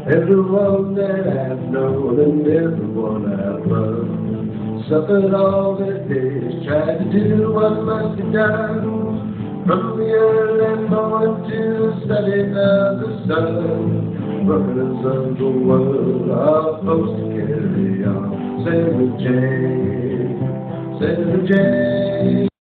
Everyone that I've known and everyone I've loved suffered all their days, tried to do what must be done. From the early morning to the setting of the sun, workers of the world are supposed to carry on. Sarah Jane, Sarah Jane.